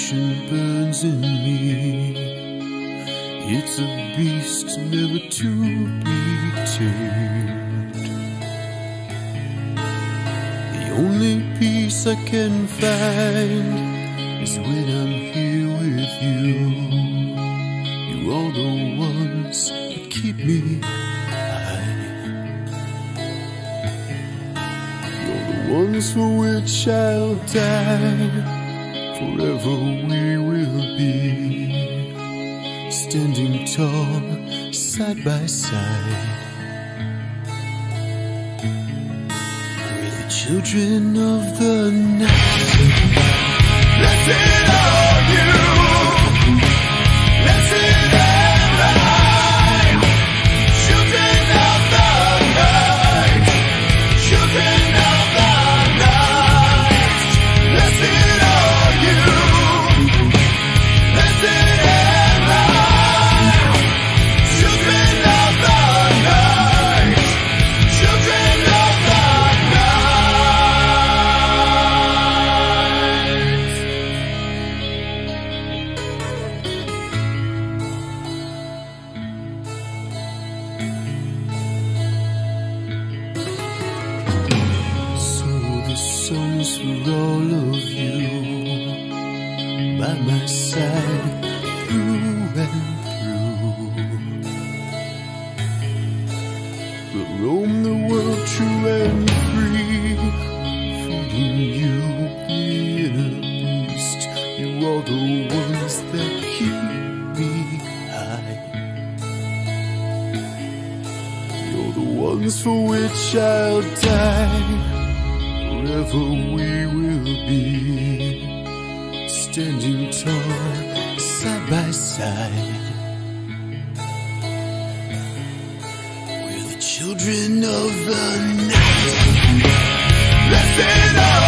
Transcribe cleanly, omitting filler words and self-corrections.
passion burns in me. It's a beast never to be tamed. The only peace I can find is when I'm here with you. You are the ones that keep me high. You're the ones for which I'll die. Forever we will be standing tall, side by side. We're the children of the night. Blessed are you, blessed am I, children of the night, children of the night. Blessed are you, blessed am I, children of the night, children of the songs for all of you, by my side through and through. We'll roam the world true and free, feeding you the inner beast. You are the ones that keep me high. You're the ones for which I'll die. Forever we will be standing tall, side by side. We're the children of the night. Blessed are